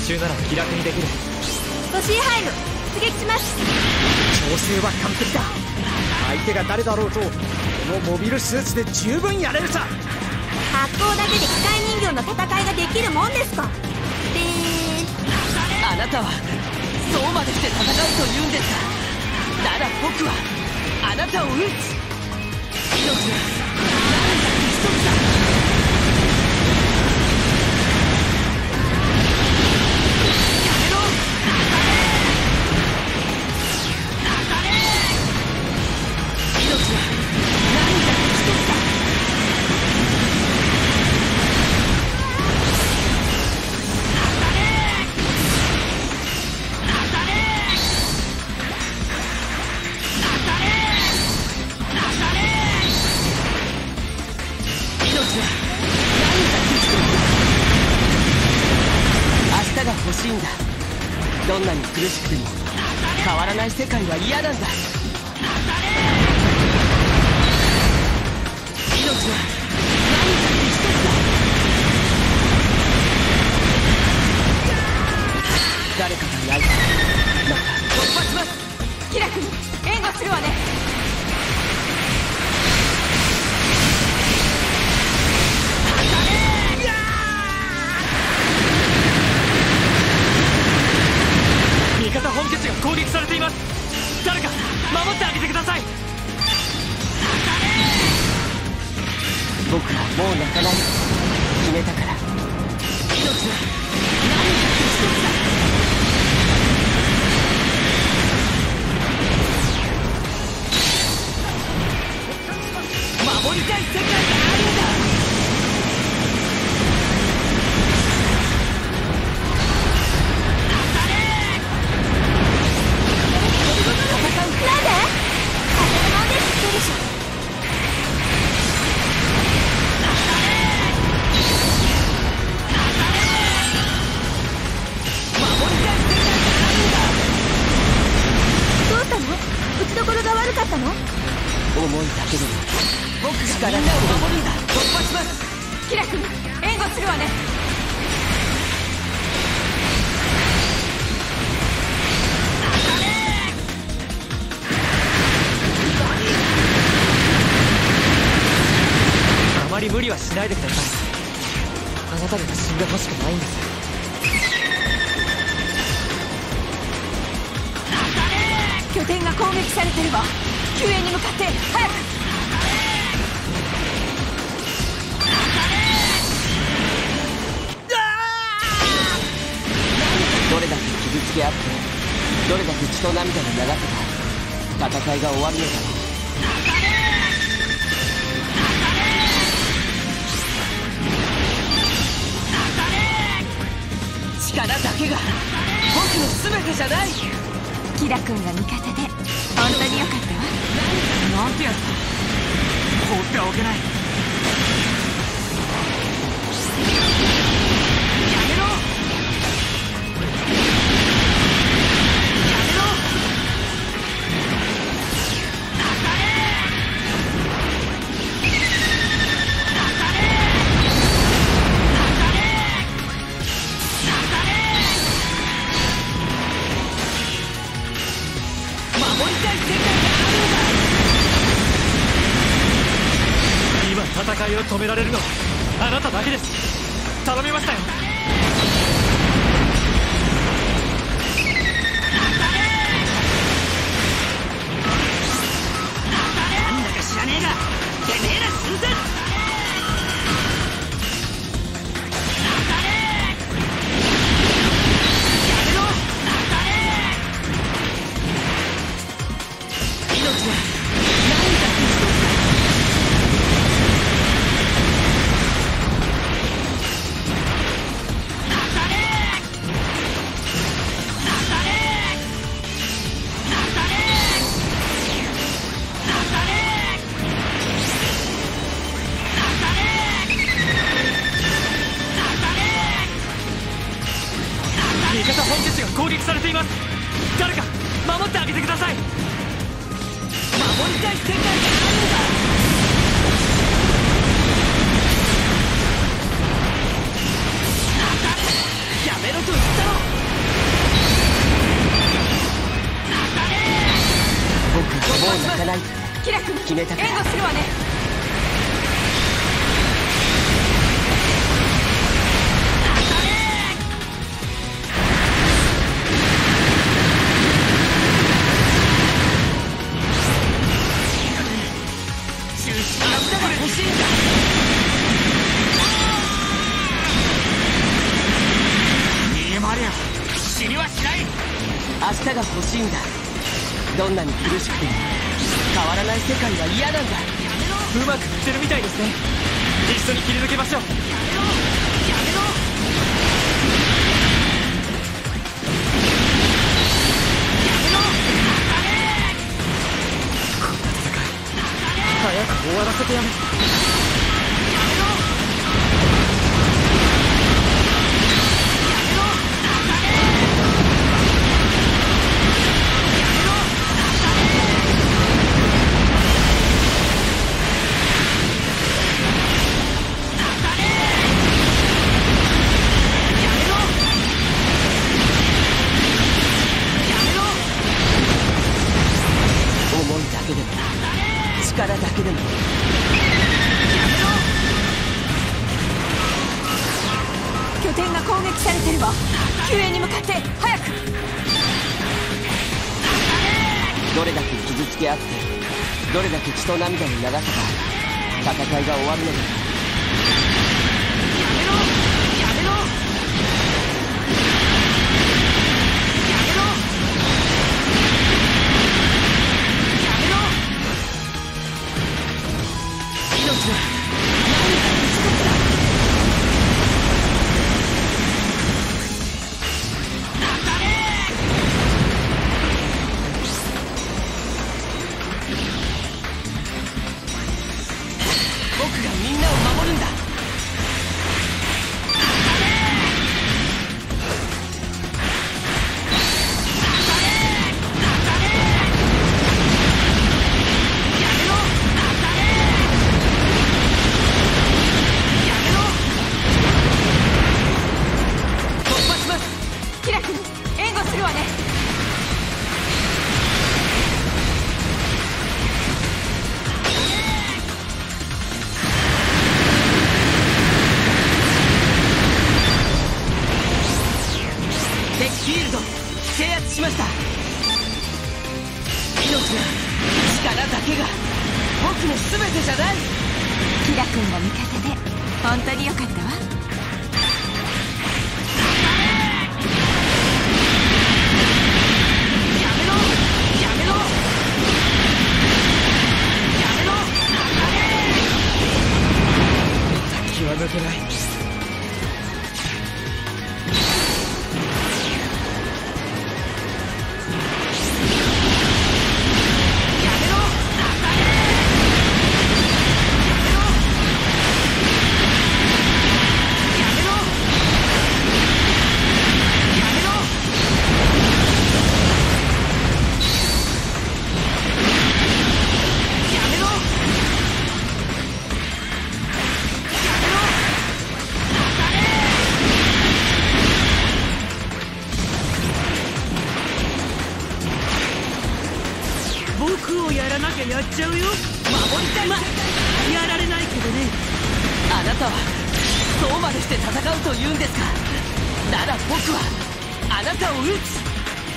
中なら気楽にできる。 トシーハイム出撃します。 調整は完璧だ。相手が誰だろうとこのモビルスーツで十分やれるさ。 発光だけで機械人形の戦いができるもんですか。 あなたはそうまでして戦うと言うんですか。なら僕はあなたを撃つ。命は何だって一つだ。やめろ。命は何だって一つだ。明日が欲しいんだ。どんなに苦しくても変わらない世界は嫌なんだ。命は何だって一つだ。誰かが焼いたまた突破します。キラ君援護するわね。 味方本拠地が攻撃されています。誰か守ってあげてください。 僕はもう泣かないと決めたから。命は何だって一つだ。守りたい世界があるんだ。思いだけでも僕がみんなを守るんだ。突破します。キラ君援護するわね。 あまり無理はしないでください。あなたには死んでほしくないんです。 拠点が攻撃されてるわ。救援に向かって早く。 どれだけ傷つけ合ってどれだけ血と涙が流せば戦いが終わるのだろう。力だけが僕の全てじゃない。 キラ君が味方で本当によかったわ。 なんてやつだ。放ってはおけない。 やめろ。やめろ。守りたい世界があるんだ。 今戦いを止められるのはあなただけです。頼みましたよ。 なんだか知らねえがてめえら死んだ。やめろ。命は何だって一つだ。 味方本拠地が攻撃されています。誰か守ってあげてください。 守りたい世界があるんだ。やめろと言ったろ。 決めたから援護するわね。 明日が欲しいんだ。 逃げ回りゃ死にはしない。 明日が欲しいんだ。どんなに苦しくても変わらない世界は嫌なんだ。 うまくいってるみたいですね。一緒に切り抜けましょう。 早く終わらせてやる。 思いだけでも力だけでも。 拠点が攻撃されてるわ。救援に向かって早く。 どれだけ傷つけ合ってどれだけ血と涙を流せば戦いが終わるのだ。僕がみんなを守るんだ。突破します。 キラ君援護するわね。 敵フィールド制圧しました。命や力だけが僕の全てじゃない。 キラ君が味方で本当によかったわ。 気は抜けない。 僕をやらなきゃやっちゃうよ。守りたい。やられないけどね。あなたはそうまでして戦うと言うんですか。なら僕はあなたを撃つ。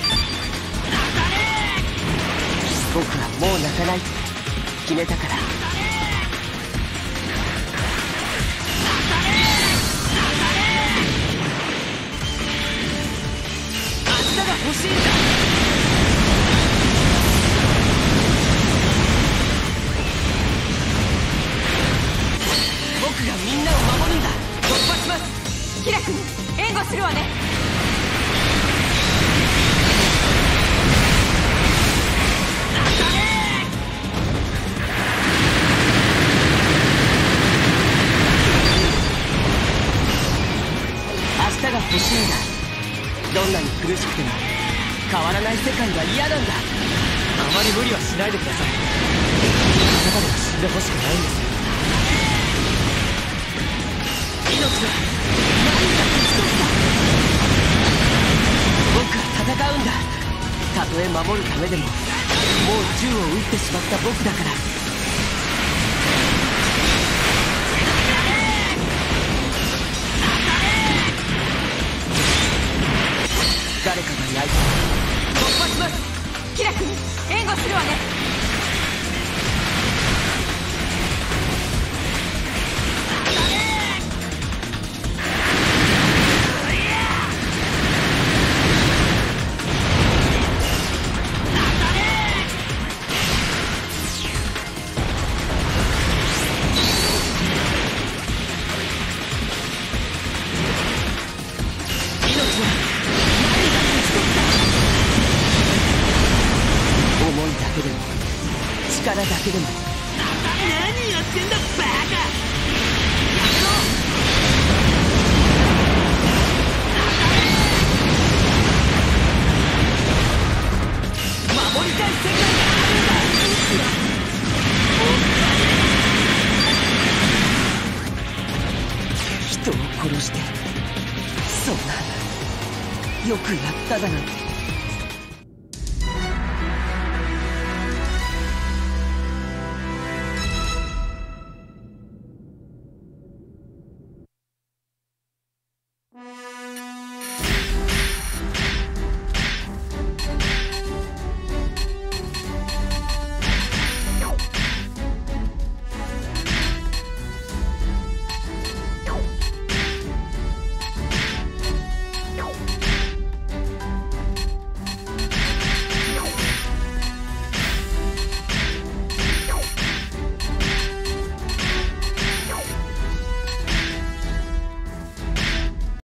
僕はもう泣かないって決めたから。明日が欲しいんだ。僕がみんなを守るんだ。突破します。 キラ君援護するわね。 明日が欲しいんだ。どんなに苦しくても変わらない世界は嫌なんだ。 あまり無理はしないでください。あなたでは死んでほしくないんです。 命は何か一つだ。僕は戦うんだ。たとえ守るためでももう銃を撃ってしまった僕だから。 るわね。 思いだけでも力だけでも。何やってんだバカ。守りたい世界があるんだ。人を殺して、そんなよくやっただなんて。